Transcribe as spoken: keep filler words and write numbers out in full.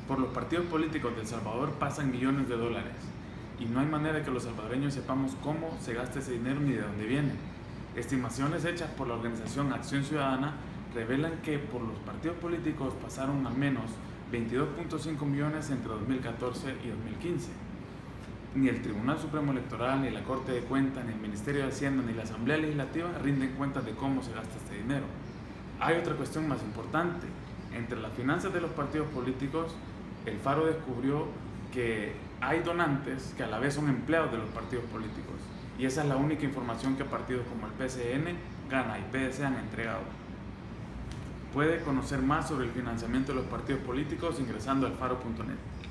Por los partidos políticos de El Salvador pasan millones de dólares y no hay manera que los salvadoreños sepamos cómo se gasta ese dinero ni de dónde viene. Estimaciones hechas por la organización Acción Ciudadana revelan que por los partidos políticos pasaron al menos veintidós punto cinco millones entre dos mil catorce y dos mil quince. Ni el Tribunal Supremo Electoral, ni la Corte de Cuentas, ni el Ministerio de Hacienda, ni la Asamblea Legislativa rinden cuentas de cómo se gasta este dinero. Hay otra cuestión más importante. Entre las finanzas de los partidos políticos, el Faro descubrió que hay donantes que a la vez son empleados de los partidos políticos. Y esa es la única información que partidos como el P C N, Gana y P D C han entregado. Puede conocer más sobre el financiamiento de los partidos políticos ingresando al faro punto net.